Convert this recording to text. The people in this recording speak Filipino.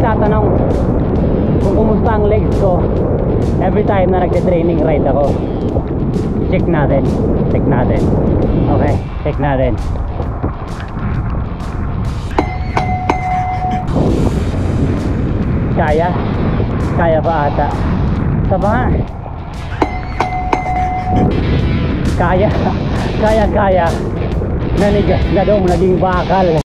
nagtatanong kung kumusta ang legs ko every time na nagte-training ride ako. Check natin. Check natin. Okay, check natin. Kaya? Kaya pa ata. Tama nga. Kaya. Kaya. Nanigas na daw, naging bakal.